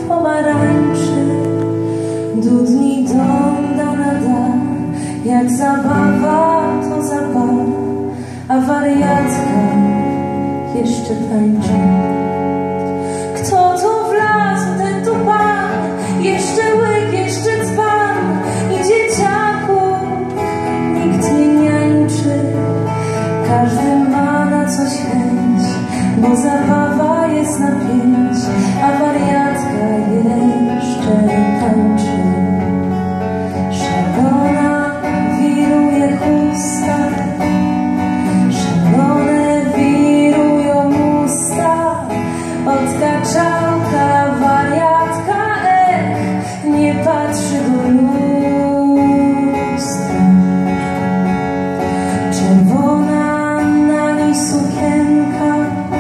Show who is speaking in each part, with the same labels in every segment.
Speaker 1: pomarańczy, dudni dom da na da. Jak zabawa to zabawa, a wariatka jeszcze tańczy. Kto tu wlazł, ten tu pan, jeszcze łyk, jeszcze dzban i dzieciaku nikt nie niańczy. Każdy ma na coś chęć, bo zabawa jest na pięć, a wariatka jeszcze tańczy. Szalona wiruje chusta, szalone wirują usta, odkaczałka wariatka, nie patrzy do lustra. Czerwona na niej sukienka,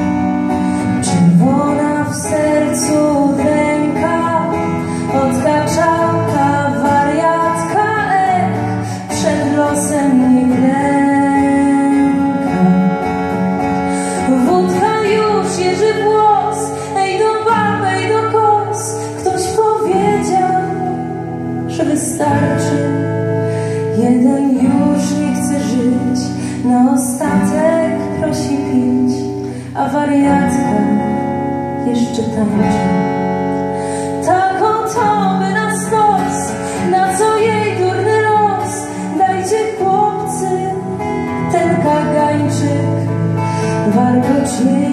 Speaker 1: czerwona w sercu dręka, odkaczałka wariatka, przed losem nie klęka. Wódka już jeży włos, ej do bab, ej do kos. Ktoś powiedział, że wystarczy. Jeden już nie chce żyć, na ostatek prosi pić, a wariatka jeszcze tańczy. Tak oto by na stos, na co jej durny los. Dajcie chłopcy ten kagańczyk, warkocie